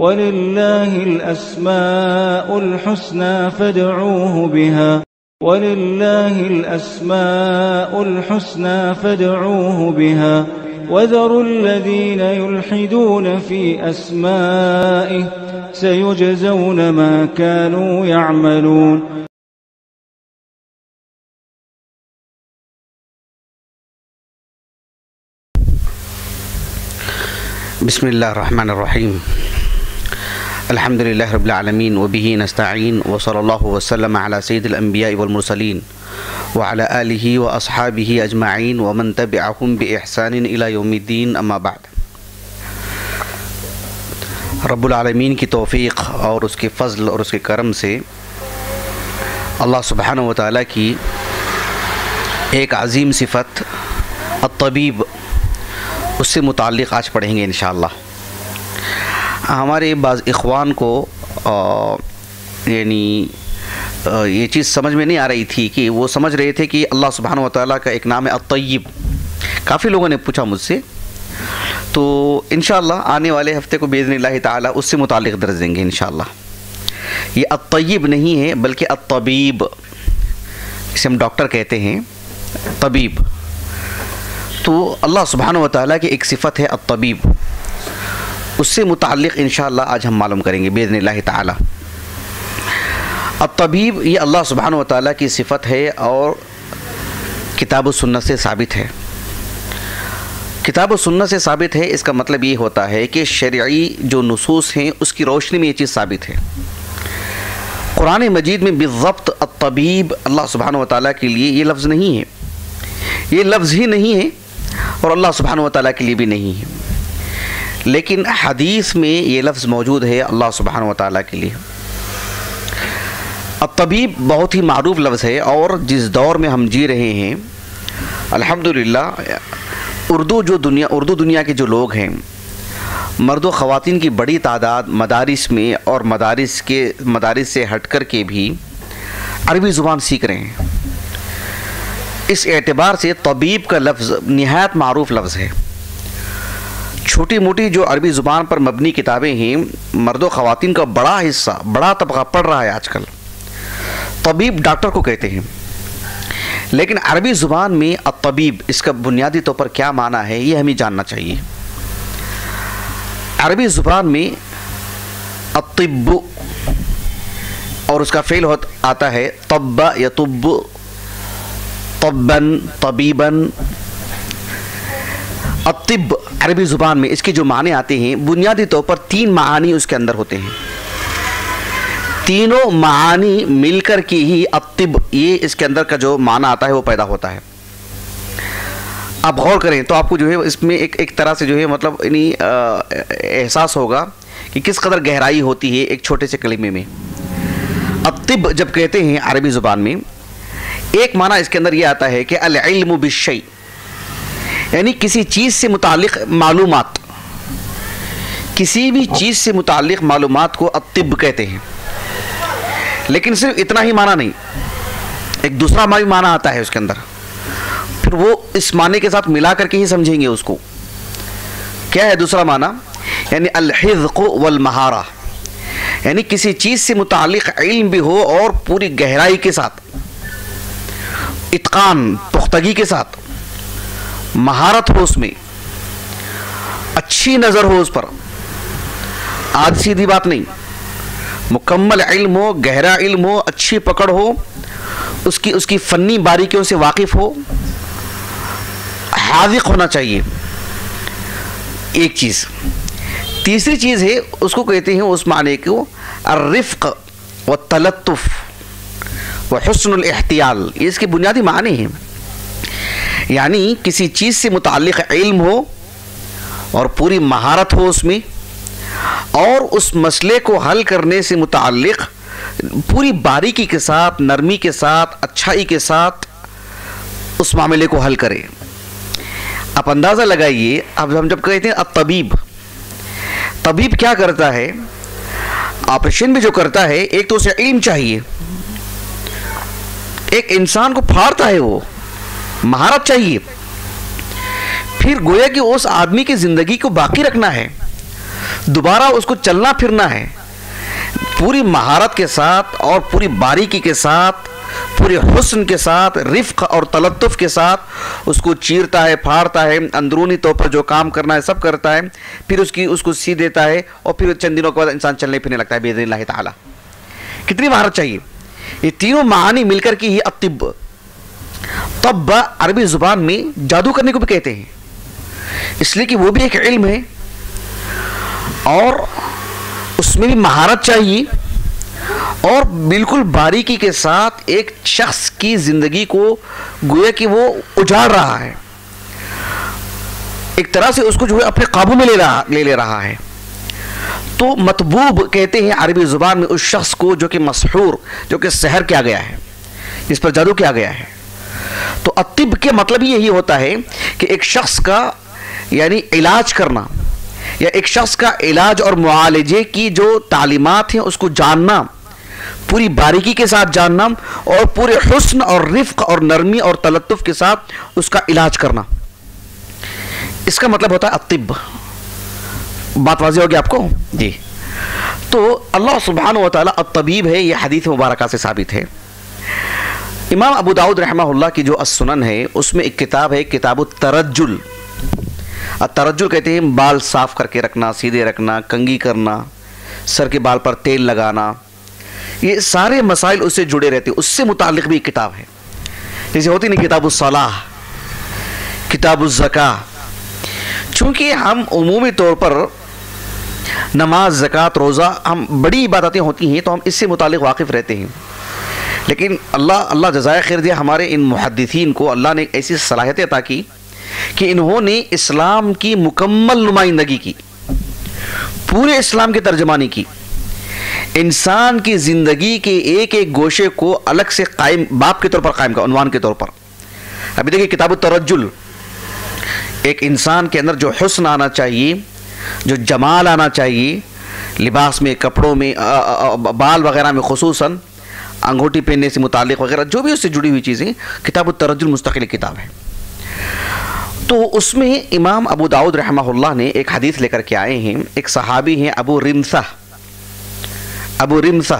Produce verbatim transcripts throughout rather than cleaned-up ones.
वलिल्लाहिल अस्माउल हुस्ना फदऊहु बिहा वलिल्लाहिल अस्माउल हुस्ना फदऊहु बिहा वज़रुल्लज़ीन युल्हिदून फ़ी अस्माइहि सयुजज़ौन मा कानू यअमलून। बिस्मिल्लाहिर्रहमानिर्रहीम अल्हम्दुलिल्लाहि रब्बिल आलमीन व बिही नस्तईन व सल्लल्लाहु वसल्लम अला सय्यिदिल अंबिया'i वल मुरसलीन व अला आलिहि व अस्हाबिहि अजमाइन व मन तबिअहुम बि इहसानिन इला यौमिद्दीन अम्मा बाद। रब्बुल आलमीन की तौफ़ीक़ और उसके फ़ज़ल और उसके करम से अल्लाह सुब्हानहु व तआला की एक अज़ीम सिफ़त अत-तबीब, उससे मुताल्लिक़ आज पढ़ेंगे इंशाअल्लाह। हमारे बाज़ इख़वान को यानी ये चीज़ समझ में नहीं आ रही थी कि वो समझ रहे थे कि अल्लाह सुब्हानहु व तआला का एक नाम है अत-तय्यिब। काफ़ी लोगों ने पूछा मुझसे, तो इंशाअल्लाह आने वाले हफ्ते को बिइज़्निल्लाहि ताला उससे मुताल्लिक़ दर्ज देंगे इंशाअल्लाह। ये अत-तय्यिब नहीं है बल्कि अत-तबीब, इसे हम डॉक्टर कहते हैं, तबीब। तो अल्लाह सुब्हानहु व तआला की एक सिफ़त है अत-तबीब, उससे मुताल्लिक़ इंशाअल्लाह आज हम मालूम करेंगे बिइज़्निल्लाहि ताला। अत-तबीब ये अल्लाह सुब्हानहु व तआला की सिफ़त है और किताब व सुन्नत से साबित है। किताब व सुन्नत से साबित है, इसका मतलब ये होता है कि शरई जो नुसूस हैं उसकी रोशनी में ये चीज़ साबित है। कुरान मजीद में बिज़ब्त अत-तबीब अल्लाह सुब्हानहु व तआला के लिए ये लफ्ज़ नहीं है, ये लफ्ज़ ही नहीं है और अल्लाह सुब्हानहु व तआला के लिए भी नहीं है, लेकिन हदीस में ये लफ्ज़ मौजूद है अल्लाह सुब्हानहु व तआला के लिए। अत-तबीब बहुत ही मारूफ लफ्ज़ है और जिस दौर में हम जी रहे हैं अल्हम्दुलिल्लाह उर्दू जो दुनिया उर्दू दुनिया के जो लोग हैं, मर्द व ख़वातीन की बड़ी तादाद मदारिस में और मदारिस के मदारिस से हट कर के भी अरबी ज़ुबान सीख रहे हैं। इस एतबार से तबीब का लफ्ज़ निहायत मारूफ लफ्ज़ है। छोटी मोटी जो अरबी ज़ुबान पर मबनी किताबें हैं, मर्द व ख़वातीन का बड़ा हिस्सा, बड़ा तबका पढ़ रहा है आजकल। तबीब डॉक्टर को कहते हैं, लेकिन अरबी ज़ुबान में अत-तबीब इसका बुनियादी तौर पर क्या माना है ये हमें जानना चाहिए। अरबी ज़ुबान में अत-तिब्बु और उसका फ़ेल होता आता है तब्बा यतुब्बु, तब्बन, तबीबन। अत-तिब अरबी ज़ुबान में इसके जो माने आते हैं, बुनियादी तौर पर तीन मानी उसके अंदर होते हैं। तीनों मानी मिलकर के ही अत-तिब ये इसके अंदर का जो माना आता है वो पैदा होता है। आप गौर करें तो आपको जो है इसमें एक एक तरह से जो है मतलब यानी एहसास होगा कि किस कदर गहराई होती है एक छोटे से कलिमे में। अत-तिब जब कहते हैं अरबी ज़ुबान में, एक माना इसके अंदर ये आता है कि अल-इल्मु बिश-शै, यानी किसी चीज़ से मुताल्लिक़ मालूमात, किसी भी चीज़ से मुताल्लिक़ मालूमात को अत-तिब कहते हैं। लेकिन सिर्फ इतना ही माना नहीं, एक दूसरा भी माना आता है उसके अंदर, फिर वो इस माने के साथ मिला करके ही समझेंगे उसको। क्या है दूसरा माना? यानी अल-हिज़्क़ वल महारा, यानी किसी चीज़ से मुताल्लिक़ इल्म भी हो और पूरी गहराई के साथ, इत्क़ान, पुख्तगी के साथ, महारत हो उसमें, अच्छी नज़र हो उस पर, आज सीधी बात नहीं, मुकम्मल इल्म हो, गहरा इल्म हो, अच्छी पकड़ हो, उसकी उसकी फ़न्नी बारीकियों से वाकिफ़ हो, हाज़िक़ होना चाहिए। एक चीज़। तीसरी चीज़ है, उसको कहते हैं उस माने को अर्रिफ़्क़ व तलत्तुफ़ व हुस्नुल इह्तियाल, ये इसके बुनियादी माने हैं। यानी किसी चीज़ से मुताल्लिक़ इल्म हो और पूरी महारत हो उसमें, और उस मसले को हल करने से मुताल्लिक़ पूरी बारीकी के साथ, नरमी के साथ, अच्छाई के साथ उस मामले को हल करे। आप अंदाज़ा लगाइए, अब हम जब कहते हैं अब तबीब, तबीब क्या करता है? ऑपरेशन भी जो करता है, एक तो उसे इल्म चाहिए, एक इंसान को फाड़ता है, वो महारत चाहिए, फिर गोया कि उस आदमी की ज़िंदगी को बाकी रखना है दोबारा उसको चलना फिरना है, पूरी महारत के साथ और पूरी बारीकी के साथ, पूरे हुस्न के साथ, रिफ्क और तलत्तुफ के साथ उसको चीरता है, फाड़ता है, अंदरूनी तौर पर जो काम करना है सब करता है, फिर उसकी उसको सी देता है और फिर चंद दिनों के बाद इंसान चलने फिरने लगता है बिइज़्निल्लाह ताला। कितनी महारत चाहिए। ये तीनों मानी मिलकर की ही अत्तिब, तब अरबी ज़ुबान में जादू करने को भी कहते हैं, इसलिए कि वो भी एक इल्म है और उसमें भी महारत चाहिए और बिल्कुल बारीकी के साथ एक शख्स की ज़िंदगी को गोया कि वो उजाड़ रहा है, एक तरह से उसको जो है अपने काबू में ले रहा ले ले रहा है। तो मतबूब कहते हैं अरबी ज़ुबान में उस शख्स को जो कि मसहूर, जो कि सहर किया गया है, जिस पर जादू किया गया है। तो अतिब के मतलब ही यही होता है कि एक शख्स का यानी इलाज करना या एक शख्स का इलाज और मुआलजे की जो तालीमात हैं उसको जानना, पूरी बारीकी के साथ जानना और पूरे हुस्न और रिफ्क और नरमी और तलत्तुफ के साथ उसका इलाज करना, इसका मतलब होता है अतिब। बात वाज़ेह होगी आपको जी। तो अल्लाह सुब्हानहु व तआला अत-तबीब है, यह हदीस मुबारका से साबित है। इमाम अबू दाऊद रहमहुल्लाह की जो अस-सुनन है उसमें एक किताब है, किताबुत तरज्जुल। तरज्जुल कहते हैं बाल साफ करके रखना, सीधे रखना, कंघी करना, सर के बाल पर तेल लगाना, ये सारे मसाइल उससे जुड़े रहते हैं, उससे मुताल्लिक़ भी एक किताब है। जैसे होती नहीं किताबुस सलाह, किताबुस ज़कात। चूँकि हम उमूमी तौर पर नमाज, ज़कात, रोज़ा हम बड़ी इबादतें होती हैं तो हम इससे मुताल्लिक़ वाकिफ़ रहते हैं, लेकिन अल्लाह अल्लाह जज़ाए खैर दिया हमारे इन मुहद्दिसीन को अल्लाह ने ऐसी सलाहियत अता की कि इन्होंने इस्लाम की मुकम्मल नुमाइंदगी की, पूरे इस्लाम की तर्जमानी की, इंसान की ज़िंदगी के एक एक गोशे को अलग से कायम बाप के तौर पर कायम का उन्वान के तौर पर। अभी देखिए किताब तरज्जुल, एक इंसान के अंदर जो हुस्न आना चाहिए, जो जमाल आना चाहिए, लिबास में, कपड़ों में, आ, आ, बाल वगैरह में, खुसूसन अंगूठी पहनने से मुतालिक वगैरह जो भी उससे जुड़ी हुई चीज़ें, किताब तरज्जुल मुस्तकिल किताब है। तो उसमें इमाम अबू दाऊद रहमहुल्लाह ने एक हदीस लेकर के आए हैं। एक सहाबी हैं अबू रिमसा, अबू रिमसा,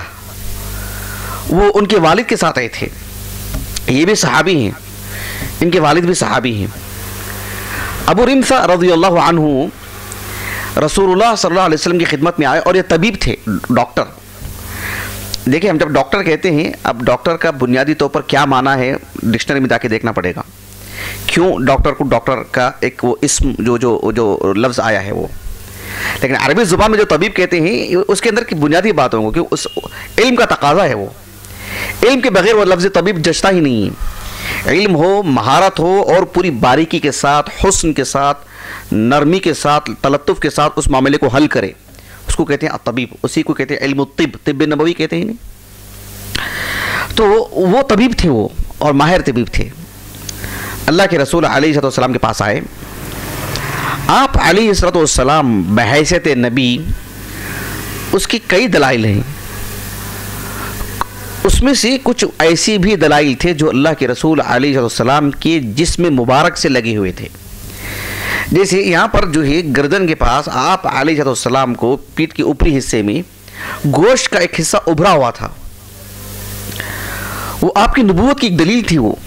वो उनके वालिद के साथ आए थे। ये भी सहाबी हैं, इनके वालिद भी सहाबी हैं। अबू रिमसा रज़ियल्लाहु अन्हु रसूलुल्लाह सल्लल्लाहु अलैहि वसल्लम की खिदमत में आए और ये तबीब थे, डॉक्टर। देखिए हम जब डॉक्टर कहते हैं, अब डॉक्टर का बुनियादी तौर पर क्या माना है डिक्शनरी में जाके देखना पड़ेगा, क्यों डॉक्टर को डॉक्टर का एक वो इस्म जो जो जो लफ्ज़ आया है वो, लेकिन अरबी ज़ुबान में जो तबीब कहते हैं उसके अंदर की बुनियादी बातों को, क्यों उस इल्म का तकाजा है, वो इल्म के बगैर वो लफ्ज़ तबीब जचता ही नहीं है। इल्म हो, महारत हो और पूरी बारीकी के साथ, हुस्न के साथ, नरमी के साथ, तलत्तुफ के साथ उस मामले को हल करे, उसको कहते हैं तबीब। उसी को कहते हैं इल्म तिब, तिब नबवी कहते हैं नहीं। तो वो तबीब थे वो, और माहिर तबीब थे। अल्लाह के रसूल अलैहिस्सलाम के पास आए। आप अलैहिस्सलाम बहैसियत नबी, उसकी कई दलाइल हैं, उसमें से कुछ ऐसी भी दलाइल थे जो अल्लाह के रसूल अलैहिस्सलाम के जिस्म मुबारक से लगे हुए थे। जैसे यहाँ पर जो है गर्दन के पास आप अलैहिस्सलाम को पीठ के ऊपरी हिस्से में गोश्त का एक हिस्सा उभरा हुआ था, वो आपकी नबूवत की एक दलील थी वो,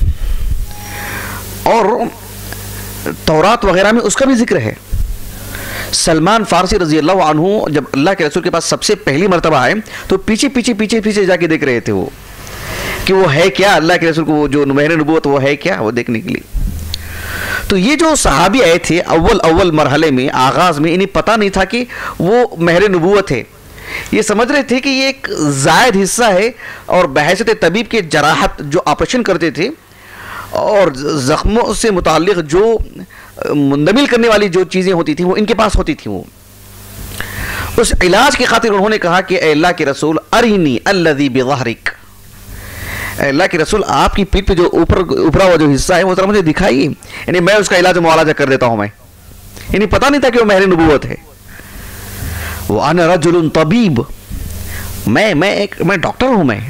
और तौरात वगैरह में उसका भी जिक्र है। सलमान फारसी रजी अल्लाह अन्हु जब अल्लाह के रसूल के पास सबसे पहली मरतबा आए तो पीछे पीछे पीछे पीछे जाके देख रहे थे वो कि वो है क्या, अल्लाह के रसूल को जो महर नबूवत वो है क्या, वो देखने के लिए। तो ये जो सहाबी आए थे अव्वल अव्वल मरहले में, आगाज़ में, इन्हें पता नहीं था कि वो महर नबूवत है, ये समझ रहे थे कि ये एक जायद हिस्सा है, और बहैसियत तबीब के जराहत जो ऑपरेशन करते थे और ज़ख्मों से मुताल्लिक़ जो मुंदमिल करने वाली जो चीज़ें होती थी वो इनके पास होती थी। वो उस इलाज की खातिर उन्होंने कहा कि अल्लाह के रसूल अरिनी अल्लज़ी बिज़हरिक, अल्लाह के रसूल आपकी पीठ पे जो ऊपर ऊपरा हुआ जो हिस्सा है वो जरा मुझे दिखाइए, यानी मैं उसका इलाज मुआलजा कर देता हूँ। मैं इन्हें पता नहीं था कि वो महर नबूवत है। वो अना रजुलुन तबीब, मैं मैं एक मैं डॉक्टर हूँ मैं।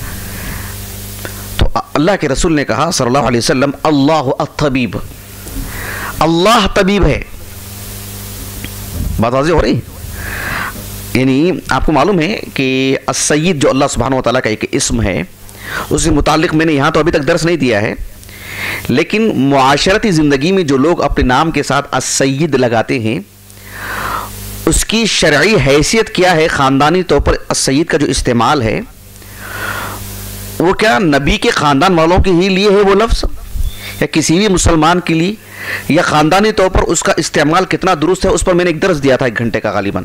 तो अल्लाह के रसूल ने कहा सल्लल्लाहु अलैहि वसल्लम, अल्लाहु अत-तबीब, अल्लाह तबीब है। बात वाज़ेह हो रही। यानी आपको मालूम है कि अस-सय्यिद जो अल्लाह सुब्हानहू व तआला का एक इस्म है, उससे मुताल्लिक़ मैंने यहाँ तो अभी तक दर्स नहीं दिया है, लेकिन मुआशरती ज़िंदगी में जो लोग अपने नाम के साथ अस-सय्यिद लगाते हैं, उसकी शरई हैसियत क्या है? ख़ानदानी तौर पर अस-सय्यिद का जो इस्तेमाल है वो क्या नबी के ख़ानदान वालों के ही लिए है वो लफ्ज़, या किसी भी मुसलमान के लिए, या ख़ानदानी तौर पर उसका इस्तेमाल कितना दुरुस्त है? उस पर मैंने एक दर्स दिया था एक घंटे का गालिबन।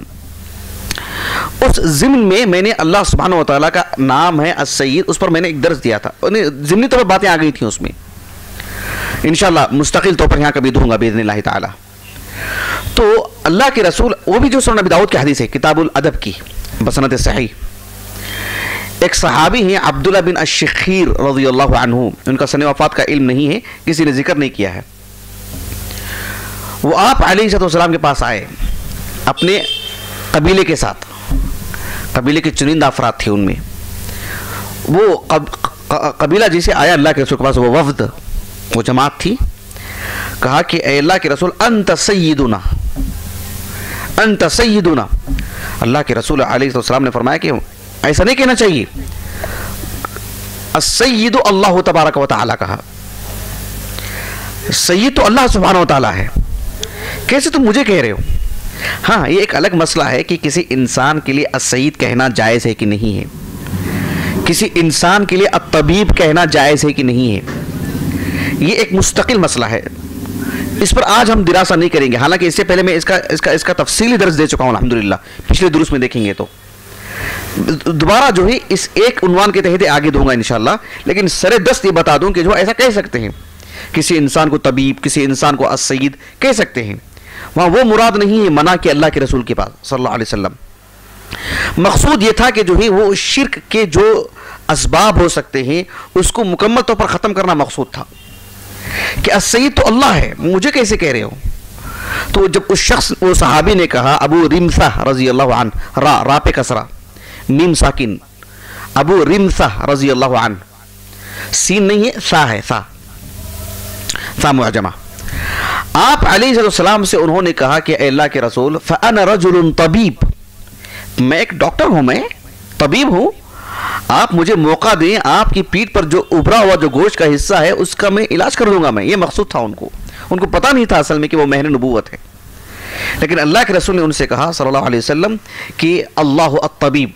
उस ज़िम्न में मैंने अल्लाह सुब्हानहू व तआला का नाम है अस-सय्यिद, उस पर मैंने एक दर्स दिया था, ज़िम्नी तौर पर बातें आ गई थी उसमें। इंशाअल्लाह मुस्तकिल तौर पर यहाँ कभी दूंगा बिइज़्निल्लाह ताला। तो अल्लाह के रसूल, वो भी जो सुनन नबी दाऊद की हदीस है किताबुल अदब की बसनद सही, एक सहाबी हैं अब्दुल्ला बिन अश-शिखीर रज़ियल्लाहु अन्हु, उनका सने वफ़ात का इल्म नहीं है, किसी ने जिक्र नहीं किया है। वो आप अलैहिस्सलाम के पास आए अपने कबीले के साथ, कबीले के चुनिंदा अफराद थे उनमें। वो कब, कबीला जिसे आया अल्लाह के रसूल के पास, वो वफ्द, वो जमात थी, कहा कि ए अल्लाह के रसूल अंत सय्यिदुना, अंत सय्यिदुना। अल्लाह के रसूल अलैहिस्सलाम ने फरमाया कि ऐसा नहीं कहना चाहिए, अस-सय्यिदु अल्लाहु तबारक व तआला कहा, सय्यिद तो अल्लाह सुब्हानहू व तआला है, कैसे तुम मुझे कह रहे हो? हाँ, ये एक अलग मसला है कि किसी इंसान के लिए अस-सय्यिद कहना जायज़ है कि नहीं है, किसी इंसान के लिए अत-तबीब कहना जायज़ है कि नहीं है, ये एक मुस्तकिल मसला है। इस पर आज हम दिरासा नहीं करेंगे, हालांकि इससे पहले मैं इसका इसका इसका तफसीली दर्स दे चुका हूँ अल्हम्दुलिल्लाह, पिछले दुरुस में देखेंगे तो दोबारा जो है इस एक उन्वान के तहत आगे दूंगा इंशाअल्लाह। लेकिन सरे दस्त ये बता दूं कि जो ऐसा कह सकते हैं, किसी इंसान को तबीब, किसी इंसान को अस-सय्यिद कह सकते हैं, वहाँ वो मुराद नहीं है मना के अल्लाह के रसूल के पास सल्लल्लाहु अलैहि वसल्लम। मकसूद ये था कि जो है वो शिर्क के जो असबाब हो सकते हैं उसको मुकम्मल तौर पर ख़त्म करना मकसूद था कि अस-सय्यिद तो अल्लाह है, मुझे कैसे कह रहे हो? तो जब उस शख्स, वो सहाबी ने कहा, अबू रिमसा रज़ियल्लाहु अन्हु, रा रा पे कसरा, मीम साकिन, अबू रिमसा रज़ियल्लाहु अन्हु, सीन नहीं है, सा है, सा सा मुअजमा। आप अलैहिस्सलाम से उन्होंने कहा कि अल्लाह के रसूल फ़अना रजुलुन तबीब, मैं एक डॉक्टर हूं, मैं तबीब हूं, आप मुझे मौका दें, आपकी पीठ पर जो उभरा हुआ जो गोश्त का हिस्सा है उसका मैं इलाज कर दूंगा मैं। ये मकसूद था उनको, उनको पता नहीं था असल में कि वो महर नबूवत है। लेकिन अल्लाह के रसूल ने उनसे कहा सल्लल्लाहु अलैहि वसल्लम कि अल्लाहु अत-तबीब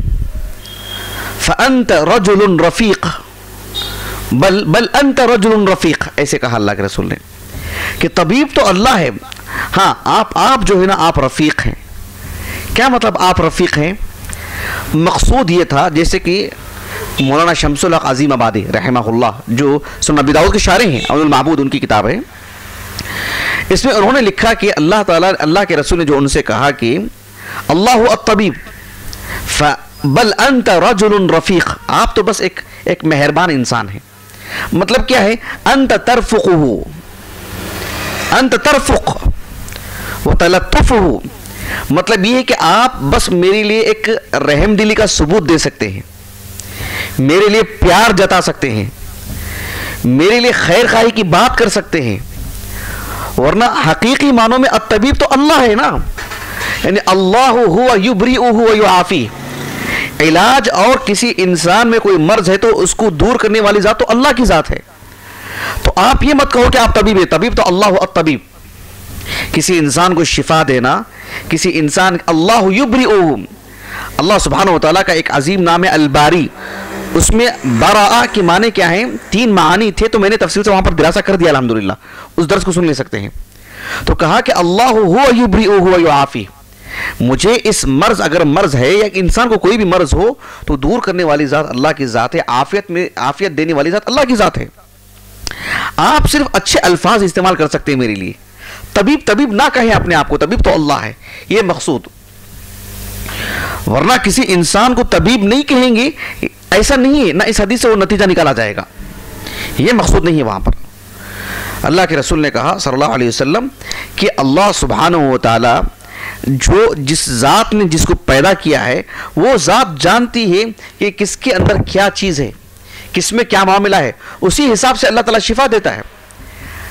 फ़अंत रजुलुन रफ़ीक़, बल बल अंत रजुलुन रफ़ीक़, ऐसे कहा अल्लाह के रसूल ने कि तबीब तो अल्लाह है, हाँ आप आप जो है ना आप रफ़ीक़ हैं। क्या मतलब आप रफ़ीक़ हैं? मकसूद ये था, जैसे कि मौलाना शम्सुल हक अज़ीम आबादी रहमहुल्लाह जो सुनन नबी दाऊद के शारे हैं, अव्वल माबूद उनकी किताब है, इसमें उन्होंने लिखा कि अल्लाह ताला, अल्लाह के रसूल ने जो उनसे कहा कि अल्लाहु अत-तबीब बल अंत रजुलुन रफ़ीक़, आप तो बस एक एक मेहरबान इंसान है। मतलब क्या है? अंत तरफ़ुक़ुहु, अंत तरफ़ुक़ व तलत्तुफ़ुहु, मतलब ये है कि आप बस मेरे लिए एक रहम दिली का सबूत दे सकते हैं, मेरे लिए प्यार जता सकते हैं, मेरे लिए खैर खाही की बात कर सकते हैं, वरना हकीकी मानों में अत-तबीब तो अल्लाह है ना, यानी अल्लाहु हुवा युब्रिउहु व युआफ़ी। इलाज और किसी इंसान में कोई मर्ज है तो उसको दूर करने वाली जात तो अल्लाह की जात है। तो आप ये मत कहो कि आप तबीब है, तबीब तो अल्लाह अत-तबीब। किसी इंसान को शिफा देना, किसी इंसान, अल्लाहु युब्रिउहु, अल्लाह सुब्हानहू व तआला का एक अजीम नाम है अल-बारी, उसमें बराआ के माने क्या है? तीन मानी थे, तो मैंने तफसील से वहां पर दिरासा कर दिया अल्हम्दुलिल्लाह, उस दर्स को सुन ले सकते हैं। तो कहा कि अल्लाहु हुवा युब्रिउहु व युआफ़ी, मुझे इस मर्ज, अगर मर्ज है या इंसान को कोई भी मर्ज हो तो दूर करने वाली जात अल्लाह की जात है, आफियत में आफियत देने वाली जात अल्लाह की जात है। आप सिर्फ अच्छे अल्फाज इस्तेमाल कर सकते हैं मेरे लिए, तबीब तबीब ना कहें अपने आप को, तबीब तो अल्लाह है, ये मकसूद। वरना किसी इंसान को तबीब नहीं कहेंगे, ऐसा नहीं है ना, इस हदीस से वो नतीजा निकाला जाएगा, ये मकसूद नहीं है वहां पर। अल्लाह के रसूल ने कहा सल्लल्लाहु अलैहि वसल्लम कि अल्लाह सुब्हानहू व तआला जो जिस ज़ात ने जिसको पैदा किया है वो ज़ात जानती है कि किसके अंदर क्या चीज़ है, किसमें क्या मामला है, उसी हिसाब से अल्लाह ताला शिफा देता है।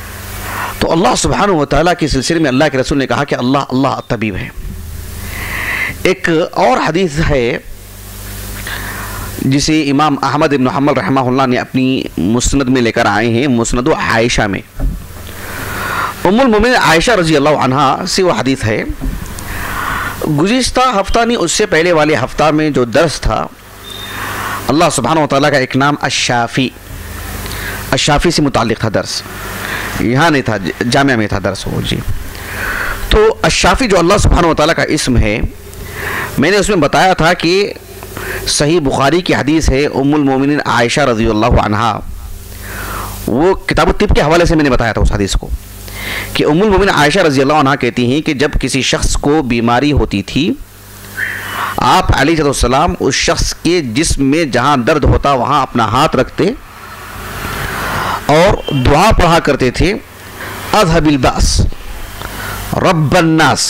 तो अल्लाह सुब्हानहू व तआला के सिलसिले में अल्लाह के रसूल ने कहा कि अल्लाह अल्लाह तबीब है। एक और हदीस है जिसे इमाम अहमद इब्न हम्बल रहमहुल्लाह ने अपनी मुस्नद में लेकर आए हैं, मुस्नद आयशा में। उम्मुल मोमिनीन आयशा रजी अल्लाह अन्हा से वो हदीस है। गुज़िश्ता हफ्ता नहीं, उससे पहले वाले हफ्ता में जो दर्स था, अल्लाह सुब्हानहु व तआला का एक नाम अश-शाफ़ी, अश-शाफ़ी से मुताल्लिक़ था दर्स। यहाँ नहीं था, जामिया में था दर्स वो जी। तो अश-शाफ़ी जो अल्लाह सुब्हानहु व तआला का इस्म है, मैंने उसमें बताया था कि सही बुखारी की हदीस है, उम्मुल मोमिनीन आयशा रज़ी अल्लाह अन्हा, वो किताब तिब के हवाले से मैंने बताया था उस हदीस को, कि उम्मुल मोमिनीन आयशा रज़ी अल्लाह अन्हा कहती हैं कि जब किसी शख्स को बीमारी होती थी, आप अलैहिस्सलाम उस शख्स के जिस्म में जहाँ दर्द होता वहाँ अपना हाथ रखते और दुआ पढ़ा करते थे, अज़हबिल बास रब्बन नास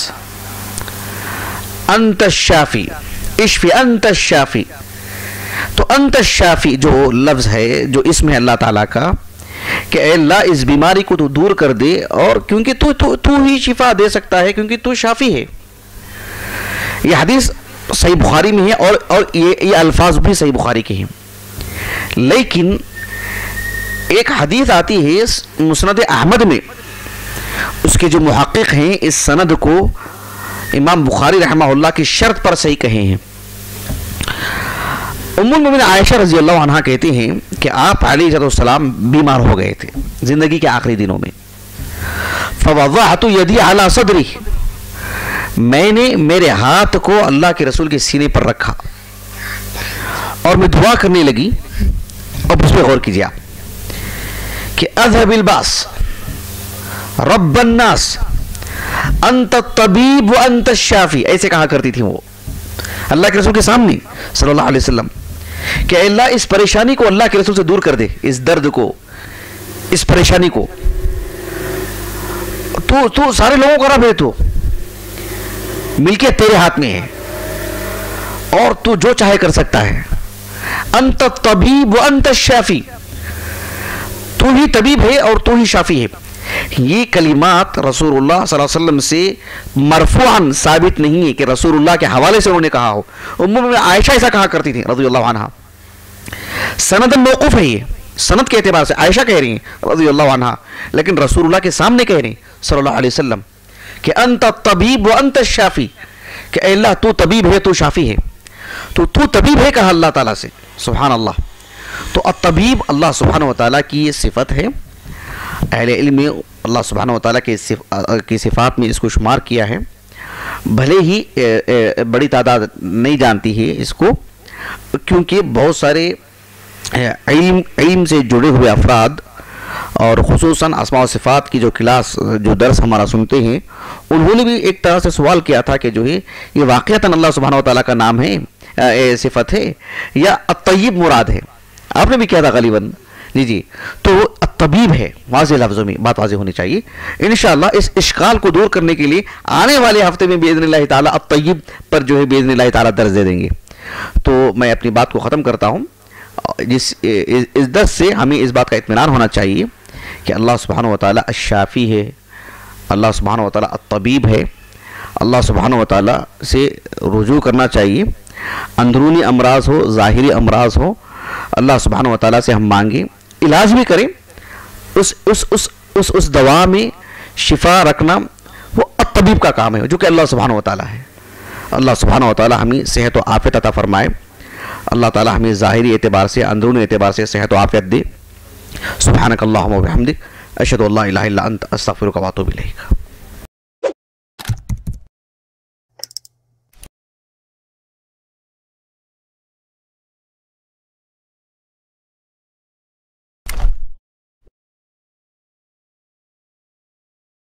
अंत शाफी इश्फी अंत शाफी। तो अंत शाफी जो लफ्ज़ है, जो इसम है अल्लाह ताला का, कि अल्लाह इस बीमारी को तू दूर कर दे, और क्योंकि तू तू तू ही शिफा दे सकता है, क्योंकि तू शाफी है। यह हदीस सही बुखारी में है और और ये ये अल्फाज भी सही बुखारी के हैं। लेकिन एक हदीस आती है मुस्नद अहमद में, उसके जो मुहक्किक हैं इस सनद को इमाम बुखारी रहमहुल्लाह की शर्त पर सही कहे हैं। उम्मुल मोमिनीन आयशा रज़ी अल्लाह अन्हा कहती हैं कि आप अलैहिस्सलाम बीमार हो गए थे जिंदगी के आखिरी दिनों में। फवज़अतु यदी अला सदरी, मैंने मेरे हाथ को अल्लाह के रसूल के सीने पर रखा और मैं दुआ करने लगी। अब उस पर गौर कीजिए आप कि अज़हबिल बास रब्बन नास अंत तबीब व अंत शाफी, ऐसे कहा करती थी वो अल्लाह के रसूल के सामने सल्लल्लाहु अलैहि वसल्लम, कि अल्लाह इस परेशानी को अल्लाह के रसूल से दूर कर दे, इस दर्द को, इस परेशानी को। तू तू सारे लोगों को रब है, तू मिल्कियत तेरे हाथ में है और तू जो चाहे कर सकता है। अंत तबीब व अंत शाफी, तू ही तबीब है और तू ही शाफी है। ये कलिमात रसूलुल्लाह सल्लल्लाहु अलैहि वसल्लम से मरफूअन साबित नहीं है कि रसूलुल्लाह के हवाले से उन्होंने कहा हो। उम्मुल मोमिनीन आयशा ऐसा कहा करती थी रज़ियल्लाहु अन्हा। सनदन मौकूफ है, ये सनद के एतबार से आयशा कह रही हैं रज़ियल्लाहु अन्हा, लेकिन रसूलुल्लाह के सामने कह रही हैं सल्लल्लाहु अलैहि वसल्लम कि अंत तबीब व अंत शाफी, कि अल्लाह तू तबीब है, तू शाफी है। तो तू तबीब है कहा अल्लाह ताला से, सुभान अल्लाह। तो अतबीब अल्लाह सुब्हानहु व तआला की ये सिफत है। अहले इल्म में अल्लाह सुब्हानहु व तआला के सिफ, की सिफ़ात में इसको शुमार किया है। भले ही ए, ए, बड़ी तादाद नहीं जानती है इसको, क्योंकि बहुत सारे इल्म इल्म से जुड़े हुए अफराद और खुसूसन अस्मा व सिफ़ात की जो क्लास, जो दर्स हमारा सुनते हैं, उन्होंने भी एक तरह से सवाल किया था कि जो है ये वाक़अतन अल्लाह सुब्हानहु व तआला का नाम है, सिफत है, या अत-तय्यिब मुराद है। आपने भी किया था गलीबन जी जी। तो तबीब है, वाज़ेह लफ्ज़ों में बात वाज़ेह होनी चाहिए। इंशाअल्लाह इस इश्काल को दूर करने के लिए आने वाले हफ्ते में बिइज़्निल्लाह ताला अत-तय्यिब पर जो है बिइज़्निल्लाह ताला दर्ज दे देंगे। तो मैं अपनी बात को ख़त्म करता हूँ। जिस इस, इस दर्स से हमें इस बात का इत्मीनान होना चाहिए कि अल्लाह सुब्हानहु व तआला अश-शाफ़ी है, अल्लाह सुब्हानहु व तआला अत-तबीब है। अल्लाह सुब्हानहु व तआला से रुजू करना चाहिए, अंदरूनी अमराज हो, ज़ाहिरी अमराज हो, अल्लाह सुब्हानहु व तआला से हम मांगे, इलाज भी करें। उस उस उस उस उस दवा में शिफा रखना वो अत-तबीब का काम है, जो कि अल्लाह सुब्हानहु व तआला है। अल्लाह सुब्हानहु व तआला हमें सेहत व आफियत अता फरमाए। अल्लाह ताला हमें ज़ाहिरी एतबार से, अंदरूनी एतबार से सेहत व आफियत दे। सुब्हानक अल्लाहुम्मा व बिहम्दिक, अशहदु अल्ला इलाहा इल्ला अंत, अस्तगफिरुका व अतूबु इलैक।